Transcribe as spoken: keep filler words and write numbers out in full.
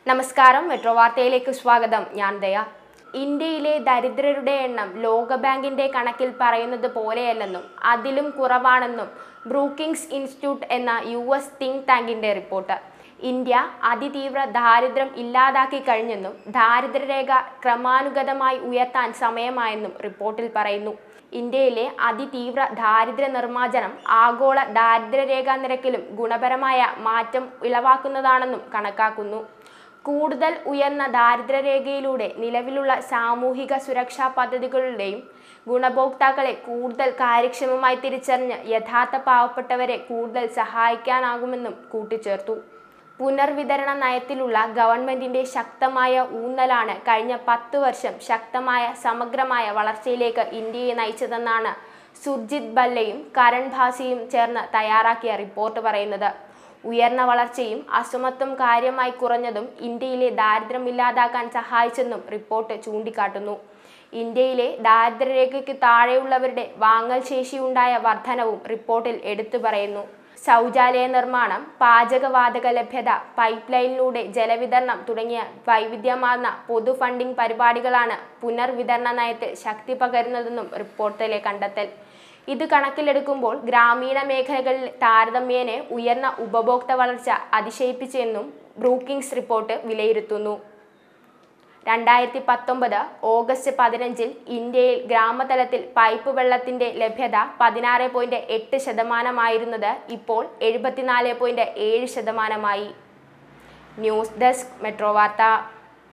നമസ്കാരം, മെട്രോ വാർത്തയിലേക്ക് സ്വാഗതം. ഞാൻ ദയ. ഇന്ത്യയിലെ ദരിദ്രരുടെ എണ്ണം ലോകബാങ്കിന്റെ കണക്കിൽ പറയുന്നത് പോലെയല്ലെന്നും അതിലും കുറവാണെന്നും ബ്രൂക്കിംഗ്സ് ഇൻസ്റ്റിറ്റ്യൂട്ട് എന്ന യു എസ് തിങ്ക് ടാങ്കിന്റെ റിപ്പോർട്ട്. ഇന്ത്യ അതിതീവ്ര ദാരിദ്ര്യം ഇല്ലാതാക്കി കഴിഞ്ഞെന്നും ദാരിദ്ര്യരേഖ ക്രമാനുഗതമായി ഉയർത്താൻ സമയമായെന്നും റിപ്പോർട്ടിൽ പറയുന്നു. ഇന്ത്യയിലെ അതിതീവ്ര ദാരിദ്ര്യ നിർമ്മാർജ്ജനം ആഗോള ദാരിദ്ര്യരേഖാ നിരക്കിലും ഗുണപരമായ മാറ്റം ഉളവാക്കുന്നതാണെന്നും കണക്കാക്കുന്നു. കൂടുതൽ ഉയർന്ന ദാരിദ്ര്യരേഖയിലൂടെ നിലവിലുള്ള സാമൂഹിക സുരക്ഷാ പദ്ധതികളുടെയും ഗുണഭോക്താക്കളെ കൂടുതൽ കാര്യക്ഷമമായി തിരിച്ചറിഞ്ഞ് യഥാർത്ഥ പാവപ്പെട്ടവരെ കൂടുതൽ സഹായിക്കാനാകുമെന്നും കൂട്ടിച്ചേർത്തു. പുനർവിതരണ നയത്തിലുള്ള ഗവൺമെന്റിന്റെ ശക്തമായ ഊന്നലാണ് കഴിഞ്ഞ പത്ത് വർഷം ശക്തമായ സമഗ്രമായ വളർച്ചയിലേക്ക് ഇന്ത്യയെ നയിച്ചതെന്നാണ് സുർജിത് ഭല്ലയും കരൺ ഭാസിയും ചേർന്ന് തയ്യാറാക്കിയ റിപ്പോർട്ട് പറയുന്നത്. ഉയർന്ന വളർച്ചയും അസമത്വം കാര്യമായി കുറഞ്ഞതും ഇന്ത്യയിലെ ദാരിദ്ര്യം ഇല്ലാതാക്കാൻ സഹായിച്ചെന്നും റിപ്പോർട്ട് ചൂണ്ടിക്കാട്ടുന്നു. ഇന്ത്യയിലെ ദാരിദ്ര്യരേഖയ്ക്ക് താഴെയുള്ളവരുടെ വാങ്ങൽ ശേഷിയുണ്ടായ വർധനവും റിപ്പോർട്ടിൽ എടുത്തു പറയുന്നു. ശൗചാലയ നിർമ്മാണം, പാചകവാതക ലഭ്യത, പൈപ്പ് ലൈനിലൂടെ ജലവിതരണം തുടങ്ങിയ വൈവിധ്യമാർന്ന പൊതു ഫണ്ടിംഗ് പരിപാടികളാണ് പുനർവിതരണ നയത്തിൽ ശക്തി പകരുന്നതെന്നും റിപ്പോർട്ടിലെ കണ്ടെത്തൽ. ഇത് കണക്കിലെടുക്കുമ്പോൾ ഗ്രാമീണ മേഖലകളിൽ താരതമ്യേന ഉയർന്ന ഉപഭോക്തൃ വളർച്ച അതിശയിപ്പിച്ചെന്നും ബ്രൂക്കിംഗ്സ് റിപ്പോർട്ട് വിലയിരുത്തുന്നു. രണ്ടായിരത്തി പത്തൊമ്പത് ഓഗസ്റ്റ് പതിനഞ്ചിൽ ഇന്ത്യയിൽ ഗ്രാമതലത്തിൽ പൈപ്പ് വെള്ളത്തിന്റെ ലഭ്യത പതിനാറ് പോയിന്റ് എട്ട് ശതമാനമായിരുന്നത് ഇപ്പോൾ എഴുപത്തിനാല് പോയിന്റ് ഏഴ് ശതമാനമായി. ന്യൂസ് ഡെസ്ക്, മെട്രോ വാർത്ത.